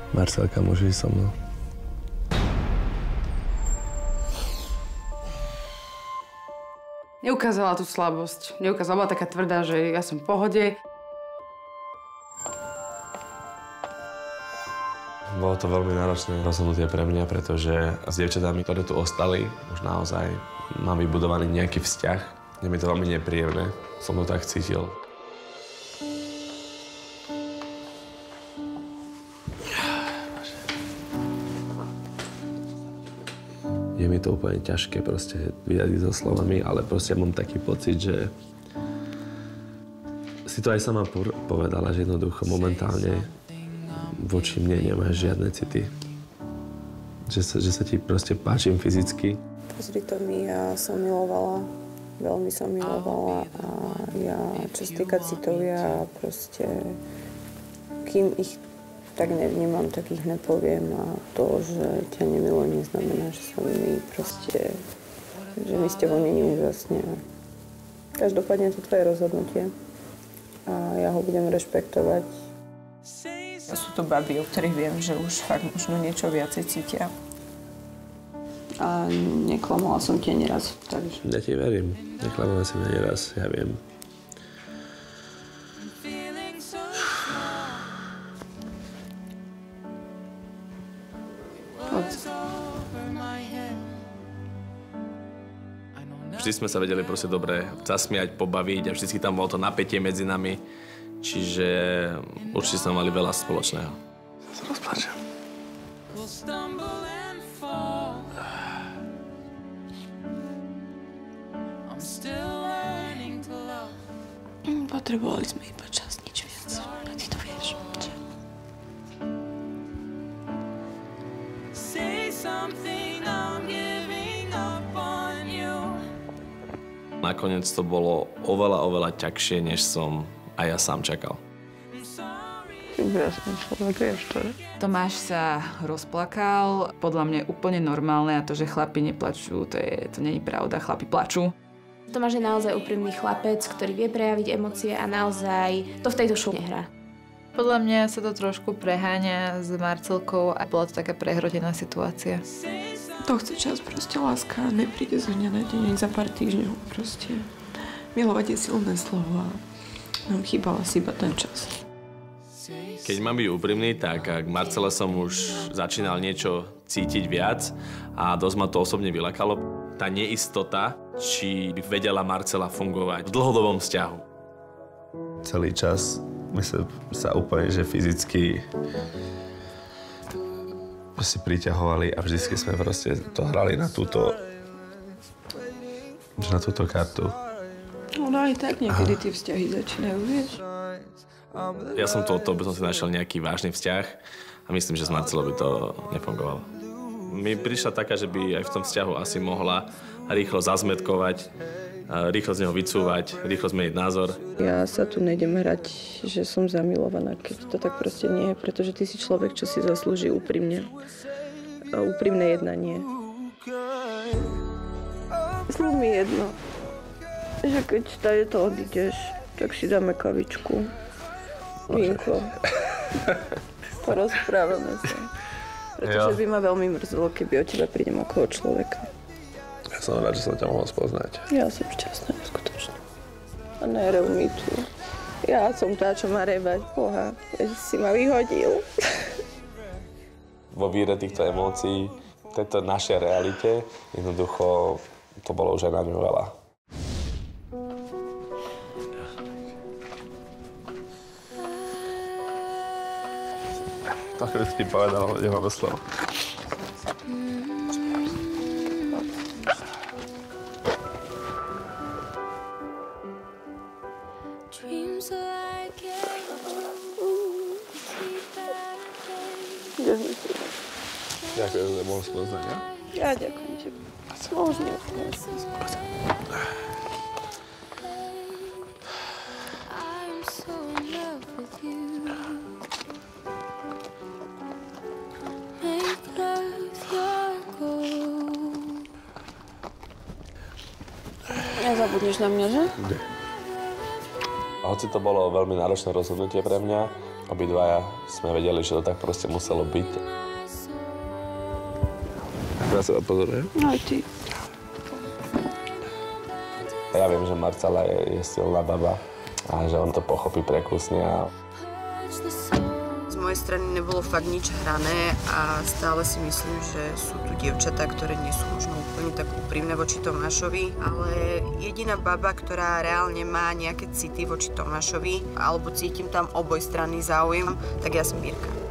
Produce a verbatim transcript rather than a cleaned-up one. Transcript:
Marcelka, môže ísť so mnou. Neukázala tú slabosť. Neukázala, bola taká tvrdá, že ja som v pohode. Bolo to veľmi náročné rozhodnutie pre mňa, pretože s dievčatami, ktoré tu ostali, už naozaj mám vybudovaný nejaký vzťah. Je mi to veľmi nepríjemné. Som to tak cítil. Je mi to úplne ťažké proste vyjadriť so slovami, ale proste mám taký pocit, že si to aj sama povedala, že jednoducho momentálne voči mne nemáš žiadne city. Že sa, že sa ti proste páčim fyzicky. Pozri to mi, ja som milovala, veľmi som milovala a ja, čo sa týka citov, ja proste, kým ich tak nevnímam, tak ich nepoviem a to, že ťa nemilujem, neznamená, že sa mi proste, že my s tebou není úžasne. Každopádne je to tvoje rozhodnutie a ja ho budem rešpektovať. Sú to baby, o ktorých viem, že už fakt možno niečo viacej cítia. A neklamala som ti neraz, takže... Ja ti verím, neklamala si mňa neraz, ja viem. Vždy sme sa vedeli proste dobre zasmiať, pobaviť a vždy tam bolo to napätie medzi nami. Čiže určite sme mali veľa spoločného. Ja sa rozplačem. Potrebovali sme iba čas, nič viac. A ty to vieš, že? Nakoniec to bolo oveľa, oveľa ťažšie, než som aj ja sám čakal. Tomáš sa rozplakal. Podľa mňa je úplne normálne a to, že chlapi neplačú, to, je, to nie je pravda. Chlapi plačú. Tomáš je naozaj úprimný chlapec, ktorý vie prejaviť emócie a naozaj to v tejto show nehrá. Podľa mňa sa to trošku preháňa s Marcelkou a bola to taká prehrotená situácia. To chce čas, proste láska nepríde zo dňa na deň, za pár týždňov proste. Milovať je silné slovo a nám chýbal asi iba ten čas. Keď mám byť úprimný, tak k Marcele som už začínal niečo cítiť viac a dosť ma to osobne vylakalo. Tá neistota, či by vedela Marcela fungovať v dlhodobom vzťahu. Celý čas my sa, sa úplne, že fyzicky si priťahovali a vždycky sme proste to hrali na túto, na túto kartu. No aj tak niekedy tie vzťahy začínajú, vieš. Ja som to od toho, by som si našiel nejaký vážny vzťah a myslím, že s Marcelou by to nefungovalo. Mi prišla taká, že by aj v tom vzťahu asi mohla rýchlo zazmetkovať, rýchlo z neho vycúvať, rýchlo zmeniť názor. Ja sa tu nejdem hrať, že som zamilovaná, keď to tak proste nie je, pretože ty si človek, čo si zaslúži úprimne. A úprimné jednanie. Sľub mi jedno, že keď tady to odídeš, tak si dáme kavičku. Vínko. Porozprávame sa. Pretože by ma veľmi mrzelo, keby od teba prídem ako od človeka. Ja som rád, že som ťa mohol spoznať. Ja som šťastná, skutočne. A nerev mi tu. Ja som tá, čo má revať. Boha, že si ma vyhodil. Vo víre týchto emócií, tejto našej realite, jednoducho to bolo už aj na ňu veľa. Tak keď ti povedal, nemáme slovo. Ďakujem, že mohol spoznať, ja? Ja ďakujem tebe. Možno. Nezabudneš na mňa, že? A hoci to bolo veľmi náročné rozhodnutie pre mňa, Obidvaja sme vedeli, že to tak proste muselo byť. Na seba pozorujem. No ty. Ja viem, že Marcela je, je silná baba a že on to pochopí prekusne. A... Z mojej strany nebolo fakt nič hrané a stále si myslím, že sú tu dievčatá, ktoré nie sú možno úplne tak úprimné voči Tomášovi, ale jediná baba, ktorá reálne má nejaké city voči Tomášovi alebo cítim tam obojstranný záujem, tak ja som Mirka.